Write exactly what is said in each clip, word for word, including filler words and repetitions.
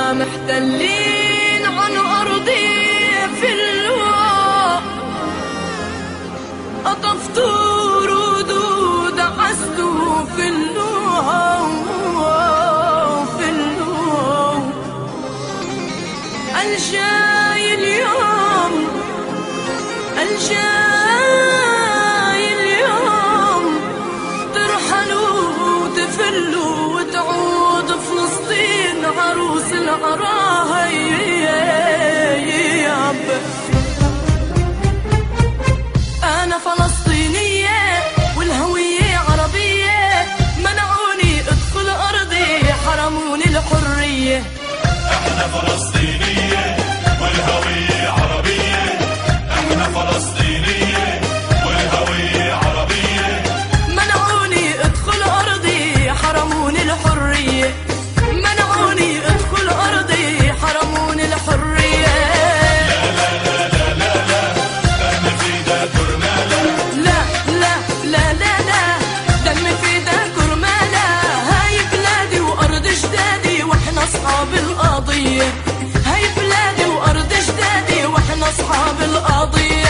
محتلين عن أرضي في اللواء، قطفتوا ردود عزتوا في اللواء في اللواء. الجاي اليوم الجاي اليوم ترحلوا وتفلوا وتعود فلسطين عروس العراها ياب. أنا فلسطينية والهوية عربية، منعوني أدخل أرضي حرموني الحرية. احنا فلسطينية والهوية عربية، احنا فلسطينية والهوية عربية. منعوني أدخل أرضي حرموني الحرية، منعوني أدخل أرضي حرموني الحرية. لا لا لا لا لا لا دم في ده كرمالة. لا لا لا لا لا دم في ده كرمالة. هاي بلادي وأرض جدادي وإحنا أصحاب القضية. هاي بلادي وأرض جدادي وإحنا أصحاب القضية.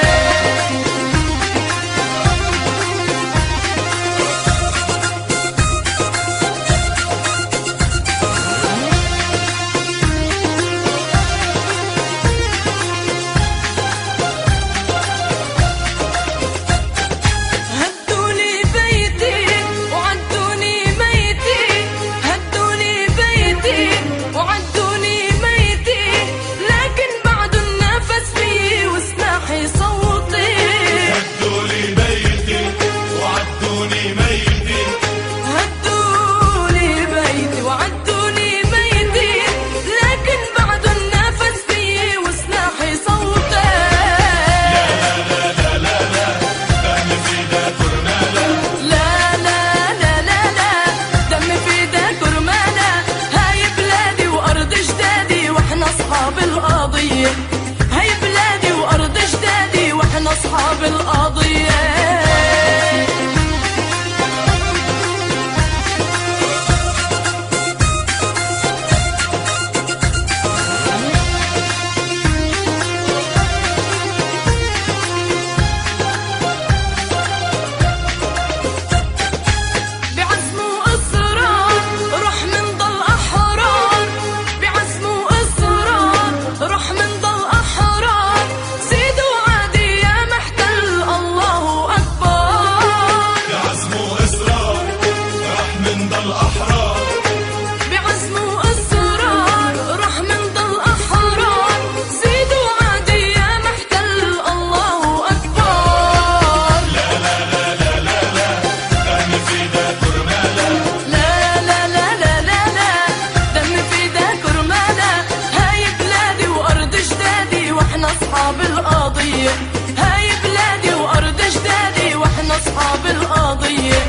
هاي بلادي وأرض جدادي وإحنا أصحاب القضية. أصحاب القضية. هاي بلادي وأرض جدادي وإحنا أصحاب القضية.